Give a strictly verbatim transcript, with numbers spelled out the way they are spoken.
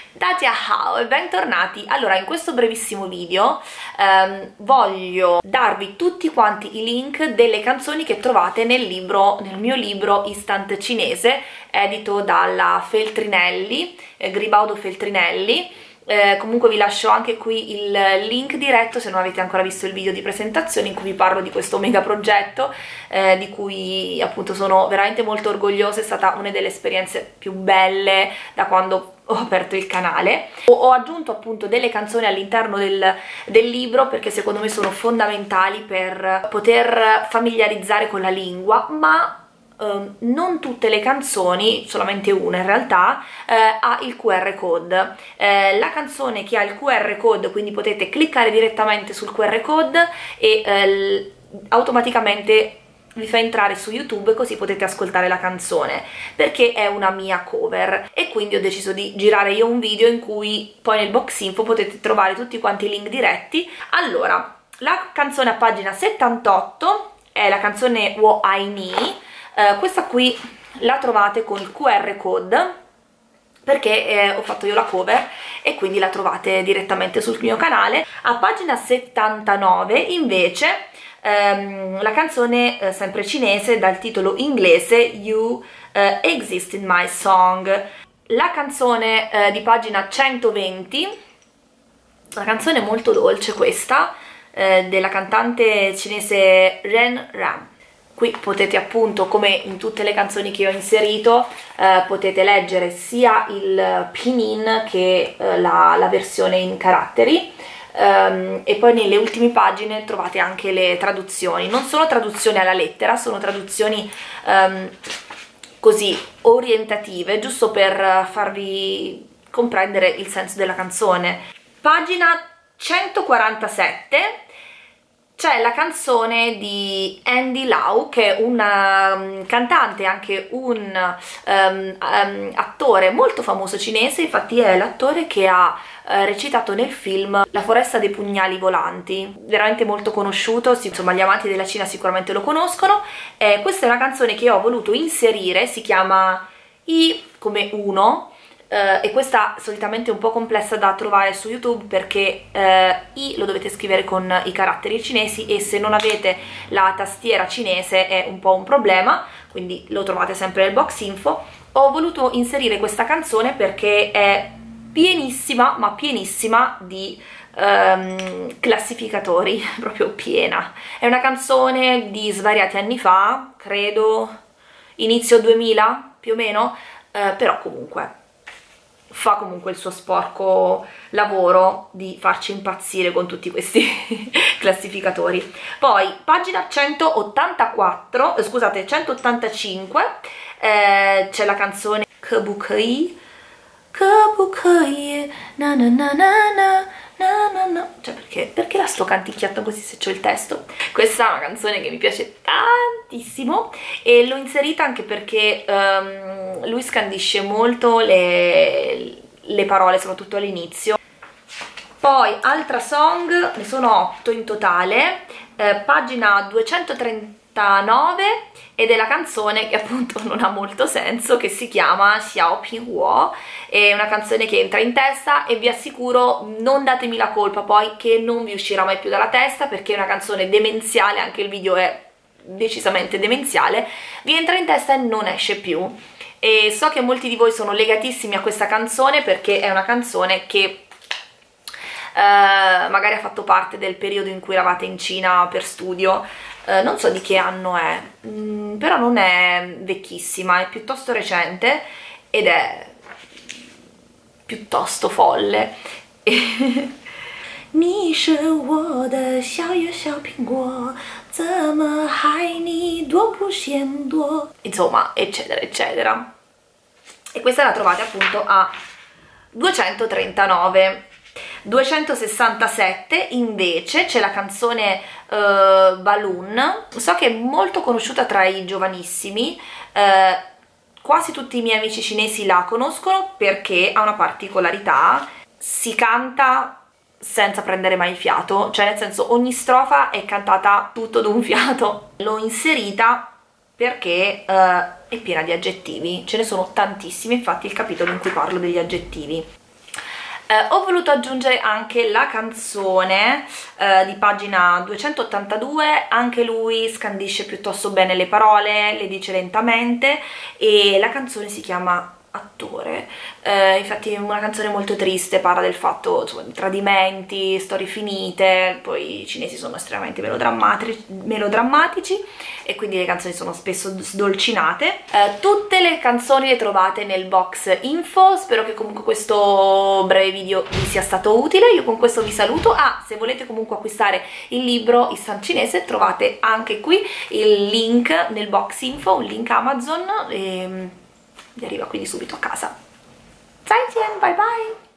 Dajia e bentornati. Allora, in questo brevissimo video ehm, voglio darvi tutti quanti i link delle canzoni che trovate nel libro, nel mio libro Instant Cinese, edito dalla Feltrinelli, eh, Gribaudo Feltrinelli. Eh, comunque vi lascio anche qui il link diretto se non avete ancora visto il video di presentazione in cui vi parlo di questo mega progetto eh, di cui appunto sono veramente molto orgogliosa. È stata una delle esperienze più belle da quando ho aperto il canale. Ho, ho aggiunto appunto delle canzoni all'interno del, del libro perché secondo me sono fondamentali per poter familiarizzare con la lingua, ma Uh, non tutte le canzoni, solamente una in realtà, uh, ha il Q R code. Uh, la canzone che ha il Q R code, quindi potete cliccare direttamente sul Q R code e uh, automaticamente vi fa entrare su YouTube, così potete ascoltare la canzone, perché è una mia cover e quindi ho deciso di girare io un video in cui poi nel box info potete trovare tutti quanti i link diretti. Allora, la canzone a pagina settantotto è la canzone Wo Ai Ni. Uh, questa qui la trovate con il Q R code perché eh, ho fatto io la cover e quindi la trovate direttamente sul mio canale. A pagina settantanove invece ehm, la canzone eh, sempre cinese dal titolo inglese You uh, Exist in My Song. La canzone eh, di pagina centoventi, la canzone molto dolce questa, eh, della cantante cinese Ren Ran. Qui potete appunto, come in tutte le canzoni che ho inserito, eh, potete leggere sia il pinyin che eh, la, la versione in caratteri, um, e poi nelle ultime pagine trovate anche le traduzioni. Non sono traduzioni alla lettera, sono traduzioni um, così orientative, giusto per farvi comprendere il senso della canzone. Pagina centoquarantasette. C'è la canzone di Andy Lau, che è una um, cantante e anche un um, um, attore molto famoso cinese. Infatti è l'attore che ha uh, recitato nel film La foresta dei pugnali volanti, veramente molto conosciuto, sì, insomma gli amanti della Cina sicuramente lo conoscono. Eh, questa è una canzone che ho voluto inserire, si chiama I come uno. Uh, e questa solitamente è un po' complessa da trovare su YouTube perché uh, I lo dovete scrivere con i caratteri cinesi e se non avete la tastiera cinese è un po' un problema, quindi lo trovate sempre nel box info. Ho voluto inserire questa canzone perché è pienissima, ma pienissima di um, classificatori, proprio piena. È una canzone di svariati anni fa, credo inizio duemila più o meno, uh, però comunque fa comunque il suo sporco lavoro di farci impazzire con tutti questi classificatori. Poi pagina centottantaquattro, eh, scusate centottantacinque, eh, c'è la canzone Kebukai Kebukai na na na na na na na na, cioè perché, perché la sto canticchiando così se c'ho il testo? Questa è una canzone che mi piace tantissimo e l'ho inserita anche perché um, lui scandisce molto le, le parole, soprattutto all'inizio. Poi altra song, ne sono otto in totale, eh, pagina duecentotrentanove, ed è la canzone che appunto non ha molto senso, che si chiama Xiao Pinguo. È una canzone che entra in testa e vi assicuro, non datemi la colpa poi, che non vi uscirà mai più dalla testa perché è una canzone demenziale, anche il video è decisamente demenziale, vi entra in testa e non esce più. E so che molti di voi sono legatissimi a questa canzone perché è una canzone che Uh, magari ha fatto parte del periodo in cui eravate in Cina per studio, uh, non so di che anno è, mm, però non è vecchissima, è piuttosto recente ed è piuttosto folle. Ni shi wo de xiao ye xiao pinguo, zeme hai ni duo bu xian duo, insomma, eccetera eccetera. E questa la trovate appunto a duecentotrentanove. duecentosessantasette invece c'è la canzone uh, Balloon. So che è molto conosciuta tra i giovanissimi, uh, quasi tutti i miei amici cinesi la conoscono perché ha una particolarità: si canta senza prendere mai fiato, cioè nel senso ogni strofa è cantata tutto d'un fiato. L'ho inserita perché uh, è piena di aggettivi, ce ne sono tantissimi, infatti il capitolo in cui parlo degli aggettivi. Eh, ho voluto aggiungere anche la canzone eh, di pagina duecentottantadue, anche lui scandisce piuttosto bene le parole, le dice lentamente, e la canzone si chiama Attore. Eh, infatti è una canzone molto triste, parla del fatto, insomma, di tradimenti, storie finite. Poi i cinesi sono estremamente melodrammatici, melodrammatici e quindi le canzoni sono spesso sdolcinate. Eh, tutte le canzoni le trovate nel box info. Spero che comunque questo breve video vi sia stato utile. Io con questo vi saluto. Ah, se volete comunque acquistare il libro Istan cinese, trovate anche qui il link nel box info, un link Amazon, e vi arriva quindi subito a casa. Zaijian, bye bye!